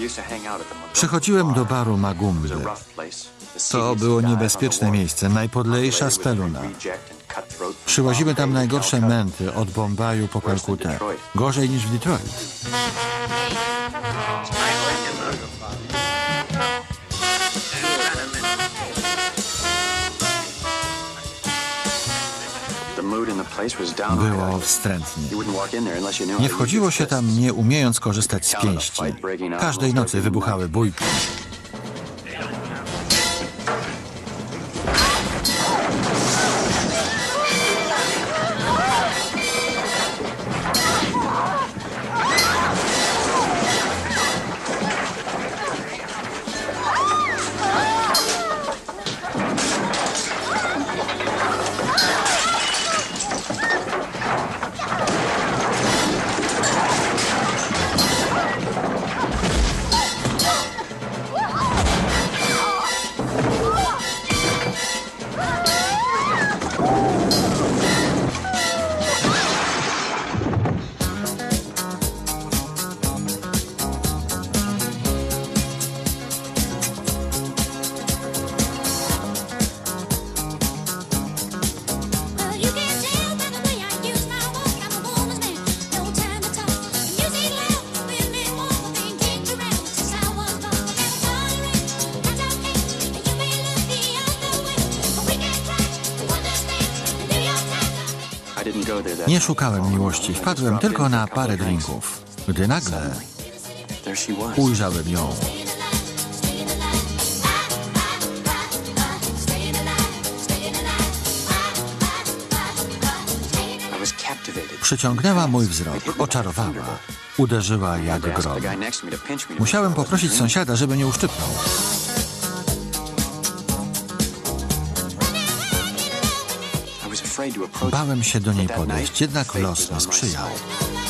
Przychodziłem do baru Magumby. To było niebezpieczne miejsce, najpodlejsza z Peluna. Przywozimy tam najgorsze męty, od Bombaju po Kalkutę. Gorzej niż w Detroit. Było wstrętnie. Nie wchodziło się tam, nie umiejąc korzystać z pięści. Każdej nocy wybuchały bójki. Nie szukałem miłości, wpadłem tylko na parę drinków, gdy nagle ujrzałem ją. Przyciągnęła mój wzrok, oczarowała, uderzyła jak grom. Musiałem poprosić sąsiada, żeby nie uszczypnął. Bałem się do niej podejść, jednak los mi sprzyjał.